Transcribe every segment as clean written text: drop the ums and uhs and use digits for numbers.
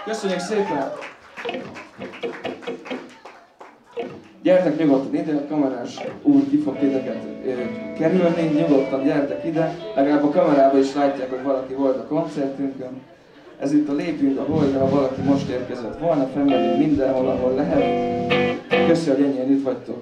Köszönjük szépen! Gyertek nyugodtan ide, a kamerás úr ki fog titeket kerülni, nyugodtan gyertek ide, legalább a kamerában is látják, hogy valaki volt a koncertünkön. Ez itt a Lépjünk a Holdra, ha valaki most érkezett volna, fennmegyünk mindenhol, ahol lehet. Köszönjük, hogy ennyien itt vagytok.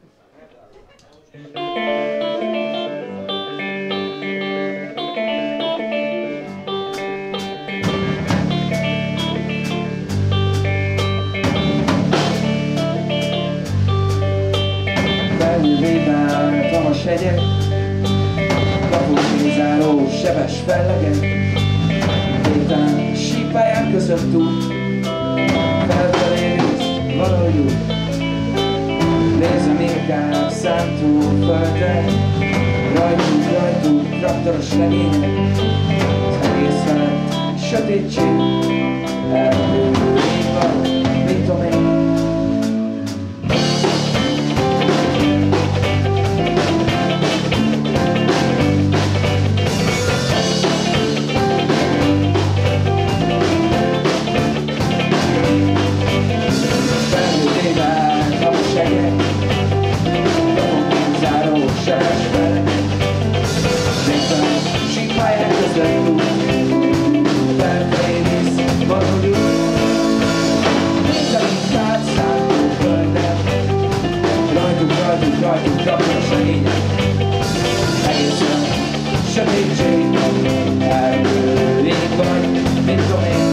Felülvédál, tamas hegyek, kapókézáró, sebes fellegek, vétán sípályán között út, felfelé rúzt, valahogy úgy. Nézem inkább szántóföldre, rajtuk, traktoros legények, az egész felett sötétség, erdő, ég van, mit tudom én. Rajtunk rakos a lényeg, egészen sötétség, erdő, ég vagy, mit tudom én.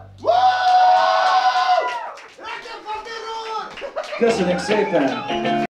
Köszönjük szépen!